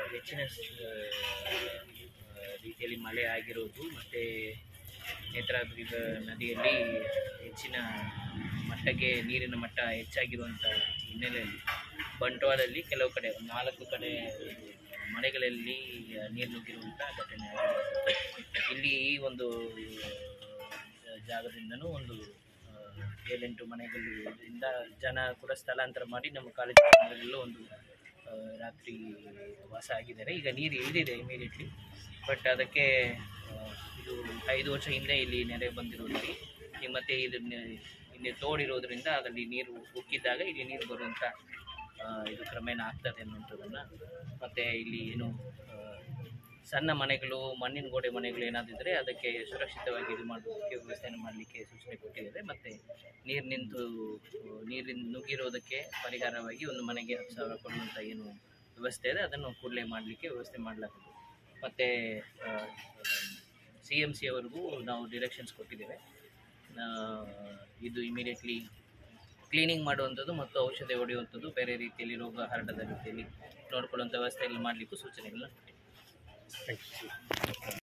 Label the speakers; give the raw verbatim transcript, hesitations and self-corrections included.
Speaker 1: ಹೆಚ್ಚಿನ ರೀತಿಯಲ್ಲಿ ಮಳೆ ಆಗಿರೋದು ಮತ್ತು ನೇತ್ರಾವತಿ ನದಿಯಲ್ಲಿ ಹೆಚ್ಚಿನ ಮಟ್ಟಕ್ಕೆ ನೀರಿನ ಮಟ್ಟ ಹೆಚ್ಚಾಗಿರುವಂಥ ಹಿನ್ನೆಲೆಯಲ್ಲಿ ಬಂಟ್ವಾಳದಲ್ಲಿ ಕೆಲವು ಕಡೆ ನಾಲ್ಕು ಕಡೆ ಮನೆಗಳಲ್ಲಿ ನೀರು ನುಗ್ಗಿರುವಂಥ ಘಟನೆ ಆಗಿದೆ. ಇಲ್ಲಿ ಈ ಒಂದು ಜಾಗದಿಂದನೂ ಒಂದು ಏಳೆಂಟು ಮನೆಗಳಿಂದ ಜನ ಕೂಡ ಸ್ಥಳಾಂತರ ಮಾಡಿ ನಮ್ಮ ಕಾಲೇಜು ಒಂದು ರಾತ್ರಿ ವಾಸ ಆಗಿದ್ದಾರೆ. ಈಗ ನೀರು ಇಳಿದಿದೆ ಇಮಿಡಿಯೇಟ್ಲಿ, ಬಟ್ ಅದಕ್ಕೆ ಇದು ಐದು ವರ್ಷ ಹಿಂದೆ ಇಲ್ಲಿ ನೆರೆ ಬಂದಿರೋದ್ರಲ್ಲಿ ಮತ್ತು ಇದನ್ನ ಇಲ್ಲಿ ತೋಡಿರೋದ್ರಿಂದ ಅದರಲ್ಲಿ ನೀರು ಉಕ್ಕಿದ್ದಾಗ ಇಲ್ಲಿ ನೀರು ಬರುವಂಥ ಇದು ಕ್ರಮೇಣ ಆಗ್ತದೆ ಅನ್ನುವಂಥದ್ದನ್ನು, ಮತ್ತು ಇಲ್ಲಿ ಏನು ಸಣ್ಣ ಮನೆಗಳು ಮಣ್ಣಿನ ಗೋಡೆ ಮನೆಗಳು ಏನಾದಿದ್ದರೆ ಅದಕ್ಕೆ ಸುರಕ್ಷಿತವಾಗಿ ಇದು ಮಾಡೋದಕ್ಕೆ ವ್ಯವಸ್ಥೆಯನ್ನು ಮಾಡಲಿಕ್ಕೆ ಸೂಚನೆ ಕೊಟ್ಟಿದ್ದಾರೆ. ಮತ್ತು ನೀರು ನಿಂತು ನೀರಿನ ನುಗ್ಗಿರೋದಕ್ಕೆ ಪರಿಹಾರವಾಗಿ ಒಂದು ಮನೆಗೆ ಹತ್ತು ಸಾವಿರ ಕೊಡುವಂಥ ಏನು ವ್ಯವಸ್ಥೆ ಇದೆ ಅದನ್ನು ಕೂಡಲೇ ಮಾಡಲಿಕ್ಕೆ ವ್ಯವಸ್ಥೆ ಮಾಡಲಾಗುವುದು. ಮತ್ತು ಸಿ ಎಮ್ ಸಿ ಅವರಿಗೂ ನಾವು ಡಿರೆಕ್ಷನ್ಸ್ ಕೊಟ್ಟಿದ್ದೇವೆ. ಇದು ಇಮಿಡಿಯೇಟ್ಲಿ ಕ್ಲೀನಿಂಗ್ ಮಾಡುವಂಥದ್ದು ಮತ್ತು ಔಷಧಿ ಹೊಡೆಯುವಂಥದ್ದು, ಬೇರೆ ರೀತಿಯಲ್ಲಿ ರೋಗ ಹರಡದ ರೀತಿಯಲ್ಲಿ ನೋಡ್ಕೊಳ್ಳುವಂಥ ವ್ಯವಸ್ಥೆಯಲ್ಲಿ ಮಾಡಲಿಕ್ಕೂ ಸೂಚನೆಗಳನ್ನ ಕೊಟ್ಟಿದ್ದೇವೆ.